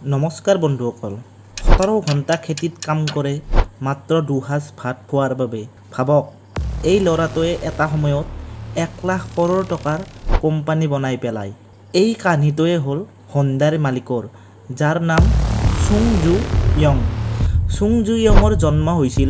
নমস্কাৰ বন্ধুসকল 17 ঘণ্টা খেতিত কাম কৰে মাত্ৰ দুসাজ ভাত খোৱাৰ বাবে ভাবক এই লৰাটোৱে এটা সময়ত 1 লাখ কৰোৰ টকাৰ কোম্পানী বনাই পেলায় এই কাহিনীটোৱে হ'ল Hyundaiৰ মালিকৰ যাৰ নাম সুংজু ইয়ং সুংজু ইয়ঙৰ জন্ম হৈছিল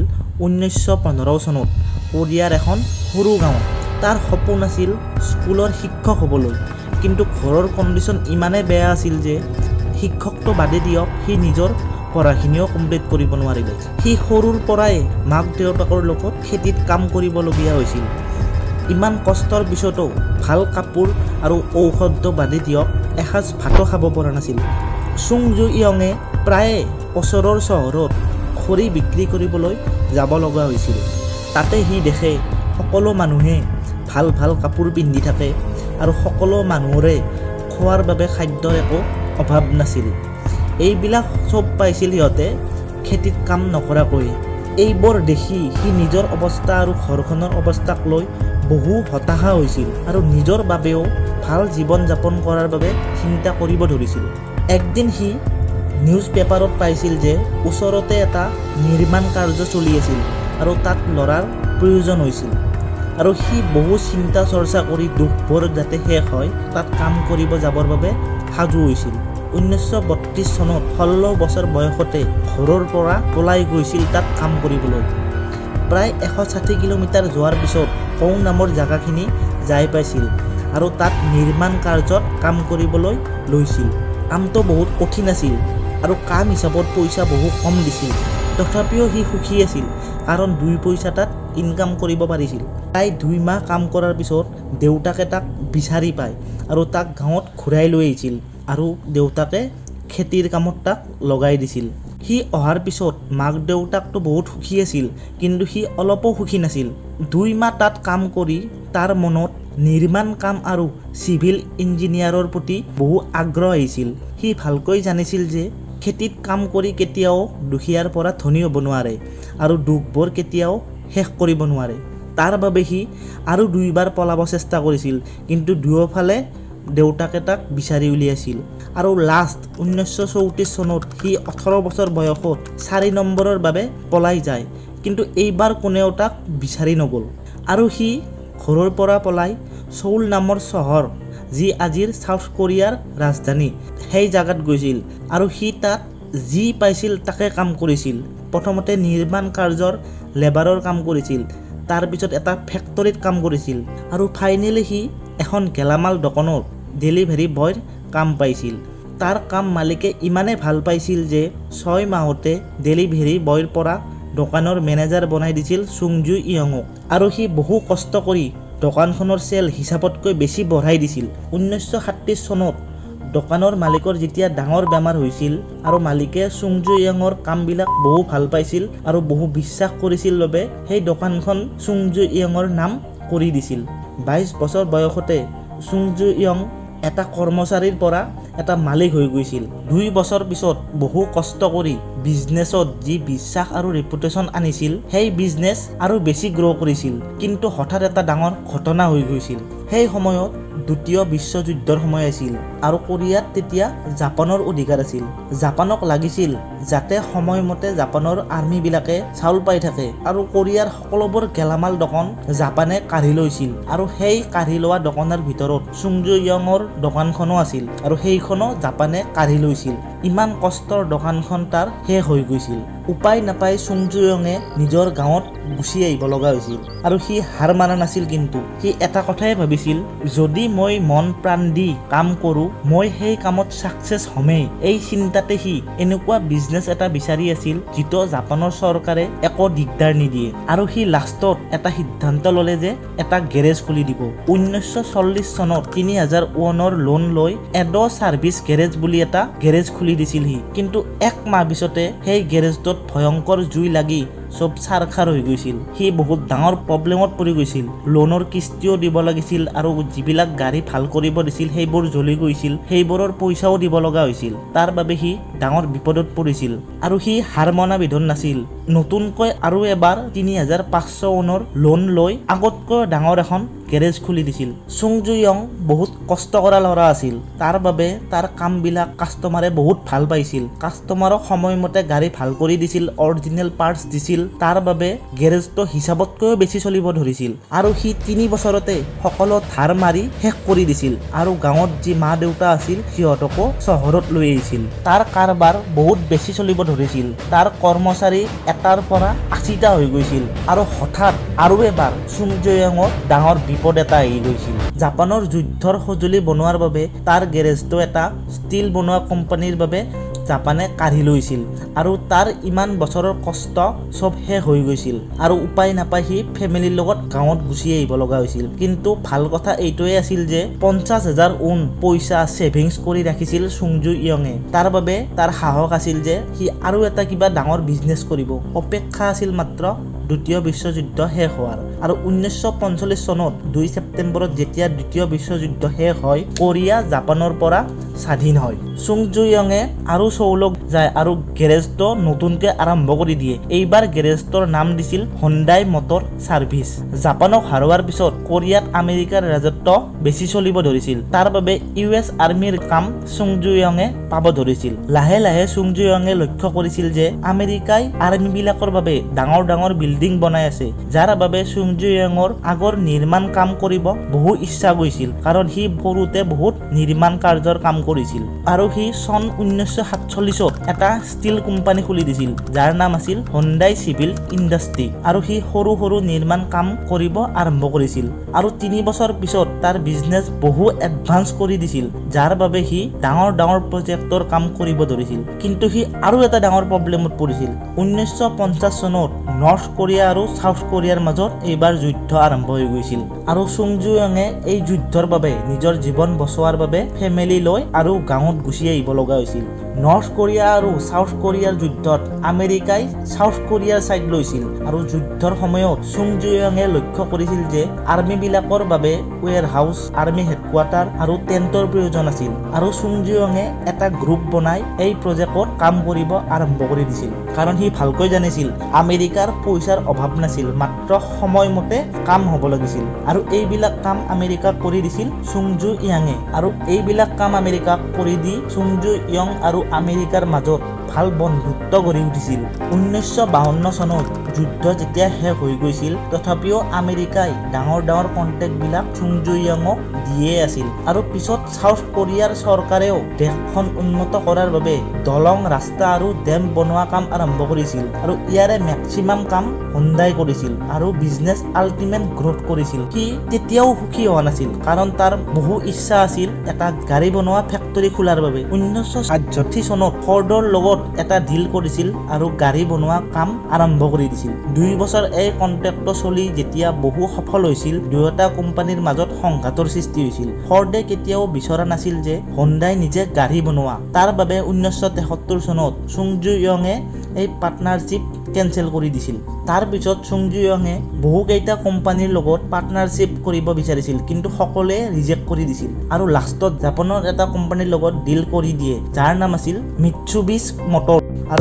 1915 চনত কোৰিয়াৰ এখন সৰু গাঁৱত তাৰ সপোন আছিল স্কুলৰ শিক্ষক হ'বলৈ কিন্তু ঘৰৰ কণ্ডিশ্যন ইমানে বেয়া আছিল যে শিক্ষকটো বাদে দিয়ক হি নিজৰ পঢ়াখিনিও কমপ্লিট কৰিব নোৱাৰিলে হি সৰুৰ পৰাই মাক দেউতাকৰ লগত খেতিত কাম কৰিবলগীয়া হৈছিল ইমান কষ্টৰ পিছতো ভাল কাপোৰ আৰু ঔষধ বাদে দিয়ক এসাজ ভাতো খাব পৰা নাছিল সুংজু ইয়ঙে প্ৰায় ওচৰৰ চহৰত খৰি বিক্ৰী কৰিবলৈ যাব লগা হৈছিল তাতে হি দেখে সকলো মানুহে ভাল ভাল কাপোৰ পিন্ধি থাকে আৰু সকলো মানুহৰে খোৱাৰ বাবে খাদ্যৰ একো অভাৱ নাছিল এইবিলাক সব পাইছিল সিহঁতে খেতিত কাম নকৰাকৈ এইবোৰ দেখি হি নিজৰ অৱস্থা আৰু ঘৰখনৰ অৱস্থাক লৈ বহু হতাশা হৈছিল আৰু নিজৰ বাবেও ভাল জীৱন যাপন কৰাৰ বাবে চিন্তা কৰিব ধৰিছিল একদিন হি নিউজ পেপাৰত পাইছিল যে ওচৰতে এটা নিৰ্মাণ কাৰ্য চলি আছিল আৰু তাত লৰাৰ প্ৰয়োজন হৈছিল আৰু হি বহু চিন্তা চৰ্চা কৰি দুখবোৰ যাতে শেষ হয় তাত কাম কৰিব যাবৰ বাবে সাজু হৈছিল 1932 চনত 16 বছৰ বয়সতে ঘৰৰ পৰা পলাই গৈছিল তাত কাম কৰিবলৈ প্ৰায় 160 কিলোমিটাৰ যোৱাৰ পিছত কৌ নামৰ জাগাখিনি যাই পাইছিল আৰু তাত নিৰ্মাণ কাৰ্যত কাম কৰিবলৈ লৈছিল কামটো বহুত কঠিন আছিল আৰু কাম হিচাপত পইচা বহু কম দিছিল তথাপিও হি সুখী আছিল কাৰণ 2 পইচা তাত ইনকাম কৰিব পাৰিছিল প্ৰায় 2 মাহ কাম কৰাৰ পিছত দেউতাকে তাক বিচাৰি পায় আৰু তাক গাঁৱত ঘূৰাই লৈ আহিছিল আৰু দেউতাকে খেতিৰ কামত তাক লগাই দিছিল হি অহাৰ পিছত মাক দেউতাকটো বহুত সুখী আছিল কিন্তু হি অলপো সুখী নাছিল 2 মাহ তাত কাম কৰি তাৰ মনত নিৰ্মাণ কাম আৰু সিভিল ইঞ্জিনিয়াৰৰ প্ৰতি বহু আগ্ৰহ আহিছিল হি ভালকৈ জানিছিল যে খেতিত কাম কৰি কেতিয়াও দুখীয়াৰ পৰা ধনী হ'ব নোৱাৰে আৰু দুখবোৰ কেতিয়াও শেষ কৰিব নোৱাৰে তাৰ বাবে হি আৰু 2 বাৰ পলাব চেষ্টা কৰিছিল কিন্তু দুয়োফালে দেউতাকে তাক বিচাৰি উলিয়াইছিল আৰু লাষ্ট 1934 চনত হি 18 বছৰ বয়সত 4 নম্বৰৰ বাবে পলাই যায় কিন্তু এইবাৰ কোনেও তাক বিচাৰি নগল আৰু হি ঘৰৰ পৰা পলাই সৌল নামৰ চহৰ যি আজিৰ সাউথ কোৰিয়াৰ ৰাজধানী সেই জাগাত গৈছিল আৰু হি তাত যি পাইছিল তাকে কাম কৰিছিল প্ৰথমতে নিৰ্মাণ কাৰ্যৰ লেবাৰৰ কাম কৰিছিল তাৰ পিছত এটা ফেক্টৰীত কাম কৰিছিল আৰু ফাইনেলি হি এখন গেলামাল দোকানত ডেলিভাৰী বয়ৰ কাম পাইছিল তাৰ কাম মালিকে ইমানে ভাল পাইছিল যে 6 মাহতে ডেলিভাৰী বয়ৰ পৰা দোকানৰ মেনেজাৰ বনাই দিছিল সুংজু ইয়ঙক আৰু হি বহু কষ্ট কৰি দোকানখনৰ সেল হিচাপতকৈ বেছি বঢ়াই দিছিল 1937 চনত দোকানৰ মালিকৰ যেতিয়া ডাঙৰ বেমাৰ হৈছিল আৰু মালিকে সুংজু ইয়ঙৰ কামবিলাক বহু ভাল পাইছিল আৰু বহু বিশ্বাস কৰিছিল বাবে সেই দোকানখন সুংজু ইয়ঙৰ নাম কৰি দিছিল 22 বছৰ বয়সতে সুংজু ইয়ং এটা কৰ্মচাৰীৰ পৰা এটা মালিক হৈ গৈছিল 2 বছৰ পিছত বহু কষ্ট কৰি বিজনেছত যি বিশ্বাস আৰু ৰেপুটেশ্যন আনিছিল সেই বিজনেছ আৰু বেছি গ্ৰ কৰিছিল কিন্তু হঠাৎ এটা ডাঙৰ ঘটনা হৈ গৈছিল সেই সময়ত দ্বিতীয় বিশ্বযুদ্ধৰ সময় আছিল আৰু কোৰিয়াত তেতিয়া জাপানৰ অধিকাৰ আছিল জাপানক লাগিছিল যাতে সময়মতে জাপানৰ আৰ্মি বিলাকে চাউল পাই থাকে আৰু কোৰিয়াৰ সকলোবোৰ গেলামাল দোকান জাপানে কাঢ়ি লৈছিল আৰু সেই কাঢ়ি লোৱা দোকানৰ ভিতৰত সুংজু ইয়ঙৰ দোকানখনো আছিল আৰু সেইখনো জাপানে কাঢ়ি লৈছিল ইমান কষ্টৰ দোকানখন তাৰ শেষ হৈ গৈছিল উপায় নাপাই সুংজু ইয়ঙে নিজৰ গাঁৱত গুচি আহিব লগা হৈছিল আৰু হি হাৰ মানা নাছিল কিন্তু হি এটা কথাই ভাবিছিল যদি মই মন প্ৰাণ দি কাম কৰোঁ মই সেই কামত সাকসেছ হমেই এই চিন্তাতে হি এনেকুৱা বিজনেছ এটা বিচাৰি আছিল যিটো জাপানৰ চৰকাৰে একো দিগদাৰ নিদিয়ে আৰু হি লাষ্টত এটা সিদ্ধান্ত ল'লে যে এটা গেৰেজ খুলি দিব 1940 চনত 3000 ৱনৰ লোন লৈ এডো সাৰ্ভিস গেৰেজ বুলি এটা গেৰেজ খুলি দিছিল হি কিন্তু 1 মাহ পিছতে সেই গেৰেজটোত ভয়ংকৰ জুই লাগি সব সাৰখাৰ হৈ গৈছিল হি বহুত ডাঙৰ প্ৰবলেমত পৰি গৈছিল লোনৰ কিস্তিও দিব লাগিছিল আৰু যিবিলাক গাড়ী ভাল কৰিব দিছিল সেইবোৰ জ্বলি গৈছিল সেইবোৰৰ পইচাও দিব লগা হৈছিল তাৰ বাবে হি ডাঙৰ বিপদত পৰিছিল আৰু সি হাৰ মনা বিধৰ নাছিল। নতুনকৈ আৰু এবাৰ ৩৫০০ ৱনৰ লোন লৈ আগতকৈ ডাঙৰ এখন গেৰেজ খুলি দিছিল। চুং জুয়ং বহুত কষ্ট কৰা ল'ৰা আছিল। তাৰ বাবে তাৰ কামবিলাক কাষ্টমাৰে বহুত ভাল পাইছিল। কাষ্টমাৰক সময়মতে গাড়ী ভাল কৰি দিছিল, অৰিজিনেল পাৰ্টছ দিছিল। তাৰ বাবে গেৰেজটো হিচাপতকৈও বেছি চলিব ধৰিছিল আৰু সি ৩ বছৰতে সকলো ধাৰ মাৰি শেষ কৰি দিছিল আৰু গাঁৱত যি মা দেউতা আছিল সিহঁতকো চহৰত লৈ আহিছিল। তাৰ কাৰবাৰ বহুত বেছি চলিব ধৰিছিল। তাৰ কৰ্মচাৰী এটাৰ পৰা ৮০টা হৈ গৈছিল আৰু হঠাৎ আৰু এবাৰ চুং জুয়ঙৰ ডাঙৰ বিপদ এটা আহি গৈছিল। জাপানৰ যুদ্ধৰ সঁজুলি বনোৱাৰ বাবে তাৰ গেৰেজটো এটা ষ্টীল বনোৱা কোম্পানীৰ বাবে জাপানে কাঢ়ি লৈছিল আৰু তাৰ ইমান বছৰৰ কষ্ট চব শেষ হৈ গৈছিল আৰু উপায় নাপাই সি ফেমিলিৰ লগত গাঁৱত গুচি আহিব লগা হৈছিল। কিন্তু ভাল কথা এইটোৱে আছিল যে ৫০,০০০ ৱন পইচা ছেভিংছ কৰি ৰাখিছিল চুং জুয়ঙে। তাৰ বাবে তাৰ সাহস আছিল যে সি আৰু এটা কিবা ডাঙৰ বিজনেছ কৰিব। অপেক্ষা আছিল মাত্ৰ দ্বিতীয় বিশ্বযুদ্ধ শেষ হোৱাৰ আৰু ১৯৪৫ চনত ২ ছেপ্টেম্বৰত যেতিয়া দ্বিতীয় বিশ্বযুদ্ধ শেষ হয়, কোৰিয়া জাপানৰ পৰা স্বাধীন হয়। চুং জুয়ঙে আৰু চৌলক যায় আৰু গেৰেজটো নতুনকৈ আৰম্ভ কৰি দিয়ে। এইবাৰ গেৰেজটোৰ নাম দিছিল হুণ্ডাই মটৰ ছাৰ্ভিচ। জাপানক হাৰোৱাৰ পিছত কোৰিয়াত আমেৰিকাৰ ৰাজত্ব বেছি চলিব ধৰিছিল। তাৰ বাবে US আৰ্মিৰ কাম চুং জুয়ঙে পাব ধৰিছিল। লাহে লাহে চুং জুয়ঙে লক্ষ্য কৰিছিল যে আমেৰিকাই আৰ্মিবিলাকৰ বাবে ডাঙৰ ডাঙৰ বিল্ডিং বনাই আছে, যাৰ বাবে চুং জুয়ঙৰ আগৰ নিৰ্মাণ কাম কৰিব বহু ইচ্ছা গৈছিল, কাৰণ সি সৰুতে বহুত নিৰ্মাণ কাৰ্যৰ কাম কৰিছিল আৰু সি চন 1947ত এটা ষ্টীল কোম্পানী খুলি দিছিল, যাৰ নাম আছিল হুণ্ডাই চিভিল ইণ্ডাষ্ট্ৰী আৰু সি সৰু সৰু নিৰ্মাণ কাম কৰিব আৰম্ভ কৰিছিল আৰু ৩ বছৰ পিছত তাৰ বিজনেছ বহু এডভান্স কৰি দিছিল, যাৰ বাবে সি ডাঙৰ ডাঙৰ প্ৰজেক্টৰ কাম কৰিব ধৰিছিল। কিন্তু সি আৰু এটা ডাঙৰ প্ৰব্লেমত পৰিছিল। 1950 চনত নৰ্থ কোৰিয়া আৰু সাউথ কোৰিয়াৰ মাজত এইবাৰ যুদ্ধ আৰম্ভ হৈ গৈছিল আৰু চুং জুয়ঙে এই যুদ্ধৰ বাবে নিজৰ জীৱন বচোৱাৰ বাবে ফেমিলি লৈ আৰু গাঁৱত গুচি আহিব লগা হৈছিল। নৰ্থ কোৰিয়া আৰু সাউথ কোৰিয়াৰ যুদ্ধত আমেৰিকাই সাউথ কোৰিয়াৰ ছাইড লৈছিল আৰু যুদ্ধৰ সময়ত চুং জুয়ঙে লক্ষ্য কৰিছিল যে আৰ্মিবিলাকৰ বাবে ৱেৰ হাউচ, আৰ্মি হেডকোৱাৰ্টাৰ আৰু টেণ্টৰ প্ৰয়োজন আছিল আৰু চুং জুয়ঙে এটা গ্ৰুপ বনাই এই প্ৰজেক্টত কাম কৰিব আৰম্ভ কৰি দিছিল, কাৰণ সি ভালকৈ জানিছিল আমেৰিকাৰ পইচাৰ অভাৱ নাছিল, মাত্ৰ সময়মতে কাম হ'ব লাগিছিল আৰু এইবিলাক কাম আমেৰিকাক কৰি দিছিল চুং জুয়ঙে আৰু এইবিলাক কাম আমেৰিকাক কৰি দি চুং জুয়ং আৰু আমেৰিকাৰ মাজত ভাল বন্ধুত্ব গঢ়ি উঠিছিল। 1952 চনত যুদ্ধ যেতিয়া শেষ হৈ গৈছিল, তথাপিও আমেৰিকাই ডাঙৰ ডাঙৰ কণ্টেক্টবিলাক চুং জুয়ঙক দিয়ে আছিল আৰু পিছত সাউথ কোৰিয়াৰ চৰকাৰেও দেশখন উন্নত কৰাৰ বাবে দলং, ৰাস্তা আৰু ডেম বনোৱা কাম আৰম্ভ কৰিছিল আৰু ইয়াৰে মেক্সিমাম কাম হুণ্ডাই কৰিছিল আৰু বিজনেছ আল্টিমেট গ্ৰোথ কৰিছিল। সি তেতিয়াও সুখী হোৱা নাছিল, কাৰণ তাৰ বহু ইচ্ছা আছিল এটা গাড়ী বনোৱা ফেক্টৰী খোলাৰ বাবে। 1968 চনত ফৰ্ডৰ লগত এটা ডিল কৰিছিল আৰু গাড়ী বনোৱা কাম আৰম্ভ কৰি দিছিল। 2 বছৰ এই কন্ট্ৰেক্টটো চলি যেতিয়া বহু সফল হৈছিল, দুয়োটা কোম্পানীৰ মাজত সংঘাতৰ সৃষ্টি হৈছিল। ফৰ্ডে কেতিয়াও বিচৰা নাছিল যে হুণ্ডাই নিজে গাড়ী বনোৱা। তাৰ বাবে 1973 চনত চুং জুয়ঙে এই পাৰ্টনাৰশ্বিপ কেঞ্চেল কৰি দিছিল। তাৰ পিছত চুং জুয়ঙে বহুকেইটা কোম্পানীৰ লগত পাৰ্টনাৰশ্বিপ কৰিব বিচাৰিছিল, কিন্তু সকলোৱে ৰিজেক্ট কৰি দিছিল আৰু লাষ্টত জাপানৰ এটা কোম্পানীৰ লগত ডিল কৰি দিয়ে, যাৰ নাম আছিল মিটছুবিছি মটৰ আৰু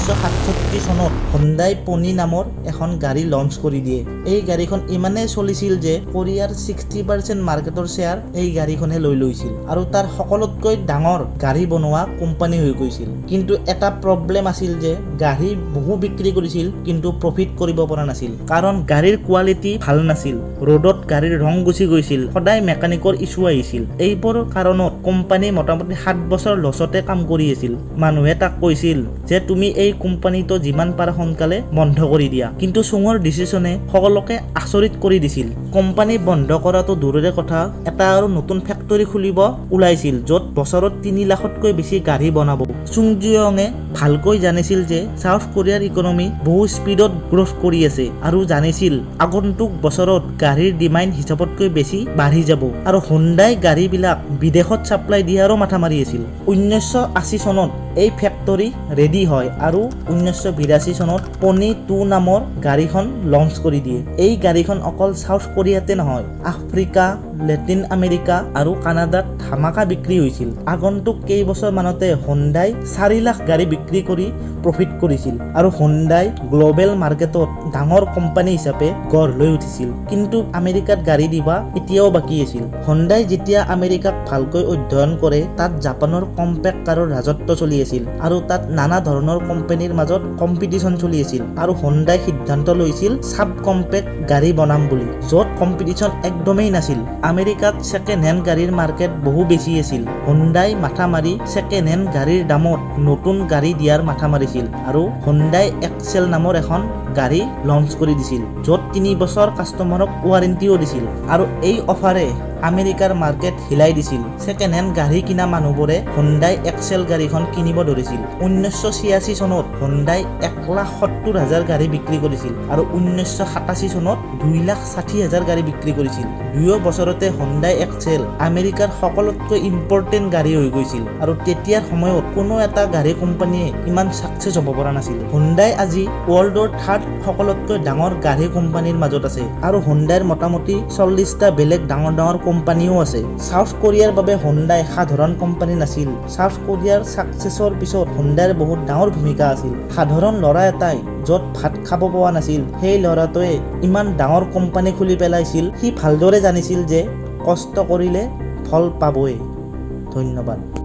1967 চনত হুণ্ডাই পনি নামৰ এখন গাড়ী লঞ্চ কৰি দিয়ে। এই গাড়ীখন ইমানেই চলিছিল যে কোৰিয়াৰ 60% মাৰ্কেটৰ শ্বেয়াৰ এই গাড়ীখনে লৈ লৈছিল আৰু তাৰ সকলোতকৈ ডাঙৰ গাড়ী বনোৱা কোম্পানী হৈ গৈছিল। কিন্তু এটা প্ৰব্লেম আছিল যে গাড়ী বহু বিক্ৰী কৰিছিল, কিন্তু প্ৰফিট কৰিব পৰা নাছিল, কাৰণ গাড়ীৰ কোৱালিটি ভাল নাছিল, ৰোডত গাড়ীৰ ৰং গুচি গৈছিল, সদায় মেকানিকৰ ইছ্যু আহিছিল। এইবোৰ কাৰণত কোম্পানী মোটামুটি 7 বছৰ লছতে কাম কৰি আছিল। মানুহে তাক কৈছিল যে তুমি এই কোম্পানীটো যিমান পাৰা সোনকালে বন্ধ কৰি দিয়া, কিন্তু চুঙৰ ডিচিশ্যনে সকলোকে আচৰিত কৰি দিছিল। কোম্পানী বন্ধ কৰাটো দূৰৰে কথা, এটা আৰু নতুন ফেক্টৰী খুলিব ওলাইছিল, য'ত বছৰত 3 লাখতকৈ বেছি গাড়ী বনাব। চুং জুয়ঙে ভালকৈ জানিছিল যে সাউথ কোৰিয়াৰ ইকনমি বহু স্পীডত গ্ৰোথ কৰি আছে আৰু জানিছিল আগন্তুক বছৰত গাড়ীৰ ডিমাণ্ড হিচাপতকৈ বেছি বাঢ়ি যাব আৰু হুণ্ডাই গাড়ীবিলাক বিদেশত সাপ্লাই দিয়াৰো মাথা মাৰি আছিল 1980 চনত এই ফেক্টৰী ৰেডি হয় আৰু 1982 চনত পনি 2 নামৰ গাড়ীখন লঞ্চ কৰি দিয়ে এই গাড়ীখন অকল সাউথ কোৰিয়াতে নহয় আফ্ৰিকা লেটিন আমেৰিকা আৰু কানাডাত ধামাকা বিক্ৰী হৈছিল আগন্তুক কেইবছৰ মানতে হুণ্ডাই 4 লাখ গাড়ী বিক্ৰী কৰি প্ৰফিট কৰিছিল আৰু হুণ্ডাই গ্লোবেল মাৰ্কেটত ডাঙৰ কোম্পানী হিচাপে গঢ় লৈ উঠিছিল কিন্তু আমেৰিকাত গাড়ী দিবা এতিয়াও বাকী আছিল হুণ্ডাই যেতিয়া আমেৰিকাক ভালকৈ অধ্যয়ন কৰে তাত জাপানৰ কম্পেক্ট কাৰৰ ৰাজত্ব চলি আছিল আৰু তাত নানা ধৰণৰ কোম্পানীৰ মাজত কম্পিটিশন চলি আছিল আৰু হুণ্ডাই সিদ্ধান্ত লৈছিল সাব কম্পেক্ট গাড়ী বনাম বুলি য'ত কম্পিটিশন একদমেই নাছিল আমেৰিকাত সেকেন্ড হেণ্ড গাড়ীৰ মাৰ্কেট বহু বেছি আছিল হুণ্ডাই মাথা মাৰি সেকেন্ড হেণ্ড গাড়ীৰ দামত নতুন গাড়ী দিয়াৰ মাথা মাৰিছিল আৰু হুণ্ডাই এক্সেল নামৰ এখন গাড়ী লঞ্চ কৰি দিছিল য'ত 3 বছৰ কাষ্টমাৰক ওয়াৰেণ্টিও দিছিল আৰু এই অফাৰে আমেৰিকাৰ মাৰ্কেট হিলাই দিছিল সেকেন্ড হেণ্ড গাড়ী কিনা মানুহবোৰে হুণ্ডাই এক্সেল গাড়ীখন কিনিব ধৰিছিল 1986 চনত হুণ্ডাই 1,70,000 গাড়ী বিক্ৰী কৰিছিল আৰু 1987 চনত 2,60,000 গাড়ী বিক্ৰী কৰিছিল দুয়ো বছৰতে হুণ্ডাই এক্সেল আমেৰিকাৰ সকলোতকৈ ইম্পৰ্টেণ্ট গাড়ী হৈ গৈছিল আৰু তেতিয়াৰ সময়ত কোনো এটা গাড়ী কোম্পানীয়ে ইমান সাকসেছ হ'ব পৰা নাছিল হুণ্ডাই আজি ৱৰ্ল্ডৰ 3rd সকলোতকৈ ডাঙৰ গাড়ী কোম্পানীৰ মাজত আছে আৰু হুণ্ডাইৰ মোটামুটি 40টা বেলেগ ডাঙৰ কোম্পানীও আছে সাউথ কোৰিয়াৰ বাবে হুণ্ডাই সাধাৰণ কোম্পানী নাছিল সাউথ কোৰিয়াৰ সাকসেছৰ পিছত হুণ্ডাইৰ বহুত ডাঙৰ ভূমিকা আছিল সাধাৰণ ল'ৰা এটাই য'ত ভাত খাব পোৱা নাছিল সেই ল'ৰাটোৱে ইমান ডাঙৰ কোম্পানী খুলি পেলাইছিল সি ভালদৰে জানিছিল যে কষ্ট কৰিলে ফল পাবই ধন্যবাদ